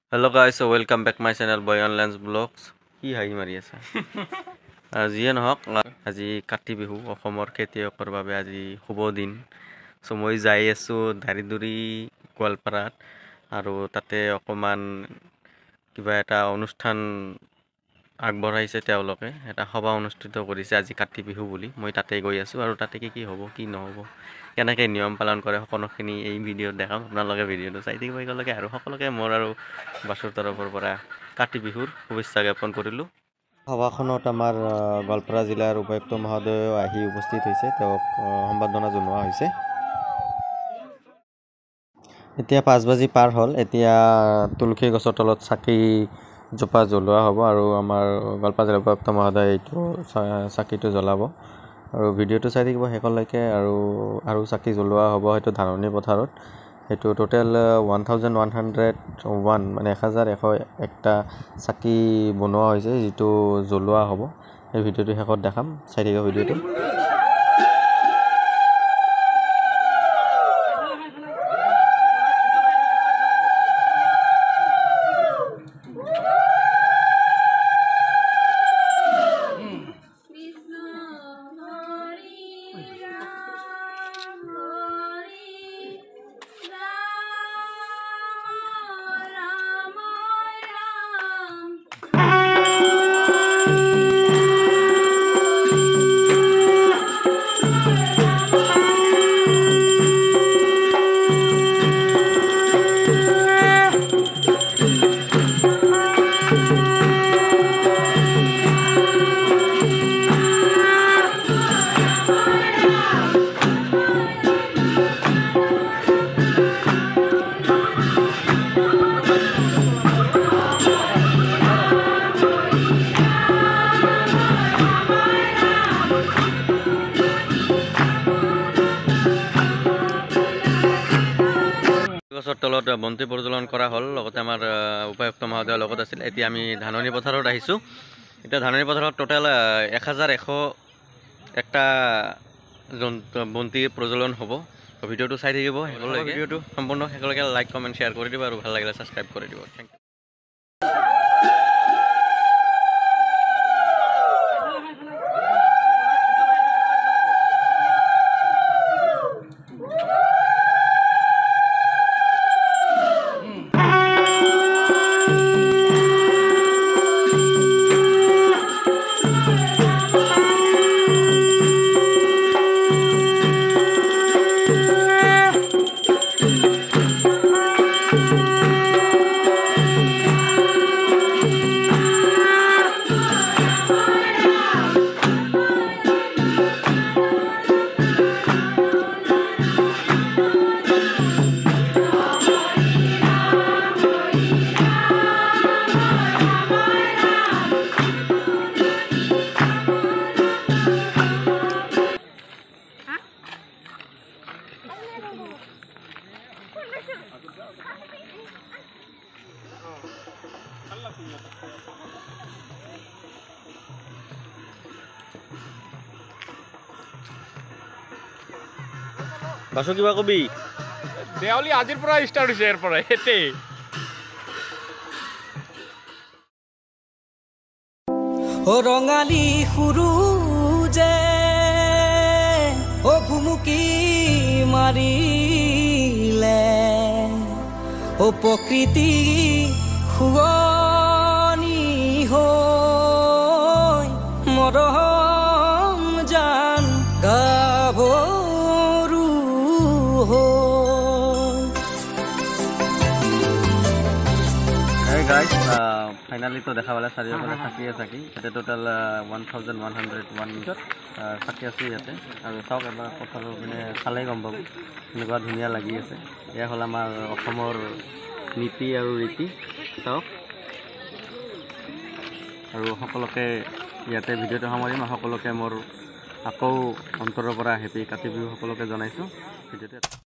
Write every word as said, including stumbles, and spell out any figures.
Hello guys, so welcome back my channel Boy Online Vlogs. কি হাঁহি মাৰি আছা? যিয়ে নহওক আজি কাতি বিহু অসমৰ খেতিয়কৰ বাবে আজি শুভ দিন। চ' মই যাই আছোঁ দাৰিদুৰি গোৱালপাৰাত আৰু তাতে অকণমান কিবা এটা অনুষ্ঠান আগবঢ়াইছে তেওঁলোকে এটা সভা অনুষ্ঠিত কৰিছে আজি কাতি বিহু বুলি মই তাতে গৈ আছোঁ আৰু তাতে কি কি হ'ব কি নহ'ব কেনেকৈ নিয়ম পালন কৰে সকলোখিনি এই ভিডিঅ'ত দেখাম আপোনালোকে ভিডিঅ'টো চাই থাকিব একেলগে আৰু সকলোকে মোৰ আৰু বাছৰ তৰফৰ পৰা কাতি বিহুৰ শুভেচ্ছা জ্ঞাপন কৰিলোঁ। সভাখনত আমাৰ গোৱালপাৰা জিলাৰ উপায়ুক্ত মহোদয় আহি উপস্থিত হৈছে, তেওঁক সম্বৰ্ধনা জনোৱা হৈছে। এতিয়া পাঁচ বাজি পাৰ হ'ল, এতিয়া তুলসী গছৰ তলত চাকি জোপা জ্বলোৱা হ'ব আৰু আমাৰ গোৱালপাৰা জিলাৰ উপায়ুক্ত মহোদয় এইটো চাকিটো জ্বলাব আৰু ভিডিঅ'টো চাই থাকিব শেষলৈকে। আৰু আৰু চাকি জ্বলোৱা হ'ব সেইটো ধাননি পথাৰত, সেইটো total one thousand one hundred one মানে এক হাজাৰ এশ একটা চাকি বনোৱা হৈছে যিটো জ্বলোৱা হ'ব। সেই ভিডিঅ'টো শেষত দেখাম, চাই থাকিব ভিডিঅ'টো। গছৰ তলত বন্তি প্ৰজ্বলন কৰা হ'ল, লগতে আমাৰ উপায়ুক্ত মহোদয়ৰ লগত আছিল। এতিয়া আমি ধাননি পথাৰত আহিছোঁ। এতিয়া ধাননি পথাৰত টোটেল এক হাজাৰ এশ একটা বন্তি প্ৰজ্বলন হ'ব। ভিডিঅ'টো চাই থাকিব শেষলৈকে, ভিডিঅ'টো সম্পূৰ্ণ শেষলৈকে লাইক কমেণ্ট শ্বেয়াৰ কৰি দিব আৰু ভাল লাগিলে ছাবস্ক্ৰাইব কৰি দিব। Thank U. বাসু কিবা কবি? দেৱালী আজিৰ পৰা ষ্টাৰ্ট হৈছে, ইয়াৰ পৰা এতে ও ৰঙালী সুৰুজে ও ভুমুকি মাৰিলে ও প্ৰকৃতি শুৱনি হৈ মৰম জান গাব গাইজ ফাইনালি তো দেখা পালে চাৰিওফালে চাকিয়ে চাকি। ইয়াতে total one thousand one hundred one চাকি আছে ইয়াতে। আৰু চাওক এবাৰ পথাৰৰ পিনে চালেই গম পাব এনেকুৱা ধুনীয়া লাগি আছে। এয়া হ'ল আমাৰ অসমৰ নীতি আৰু ৰীতি, চাওক। আৰু সকলোকে ইয়াতে ভিডিঅ'টো সামৰিম। সকলোকে মোৰ আকৌ অন্তৰৰ পৰা হেপী কাতি বিহু সকলোকে জনাইছোঁ ভিডিঅ'টো।